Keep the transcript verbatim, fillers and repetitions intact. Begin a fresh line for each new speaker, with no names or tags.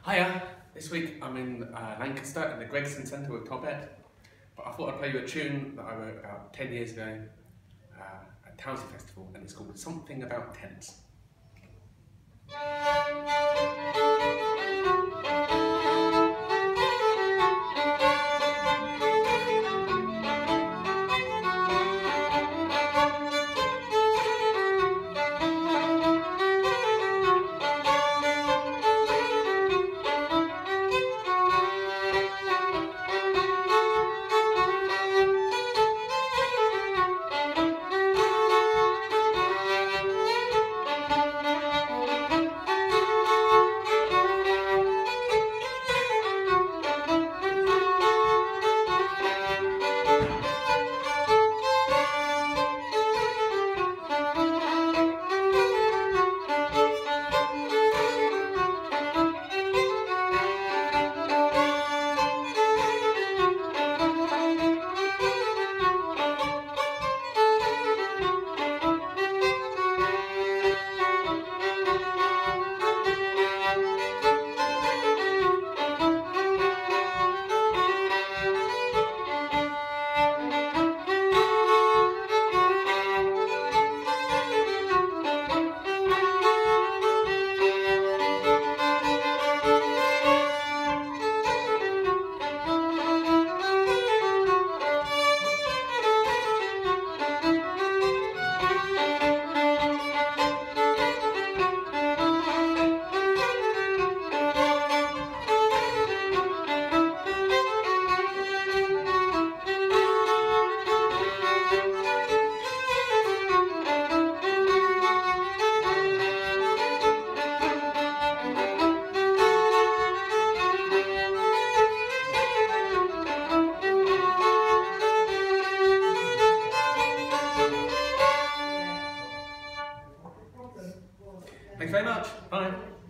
Hiya! This week I'm in uh, Lancaster in the Gregson Centre with Tobet, but I thought I'd play you a tune that I wrote about ten years ago uh, at Towersey Festival, and it's called Something About Tents. Thanks very much. Bye.